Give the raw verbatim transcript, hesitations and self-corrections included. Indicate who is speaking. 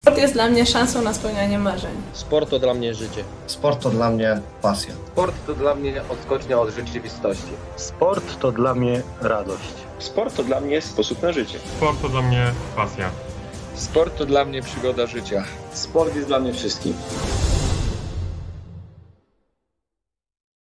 Speaker 1: Sport jest dla mnie szansą na spełnianie marzeń.
Speaker 2: Sport to dla mnie życie.
Speaker 3: Sport to dla mnie pasja.
Speaker 4: Sport to dla mnie odskocznia od rzeczywistości.
Speaker 5: Sport to dla mnie radość.
Speaker 6: Sport to dla mnie sposób na życie.
Speaker 7: Sport to dla mnie pasja.
Speaker 4: Sport to dla mnie przygoda życia.
Speaker 6: Sport jest dla mnie wszystkim.